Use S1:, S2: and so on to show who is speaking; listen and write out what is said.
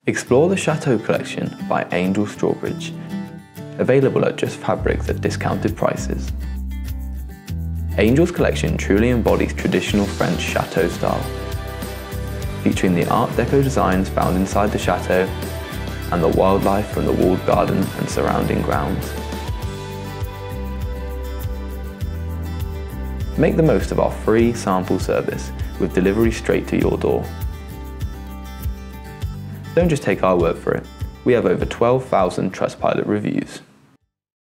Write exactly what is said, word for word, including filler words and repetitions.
S1: Explore the Chateau collection by Angel Strawbridge, available at Just Fabrics at discounted prices. Angel's collection truly embodies traditional French Chateau style, featuring the Art Deco designs found inside the Chateau and the wildlife from the walled garden and surrounding grounds. Make the most of our free sample service with delivery straight to your door. Don't just take our word for it, we have over twelve thousand Trustpilot reviews.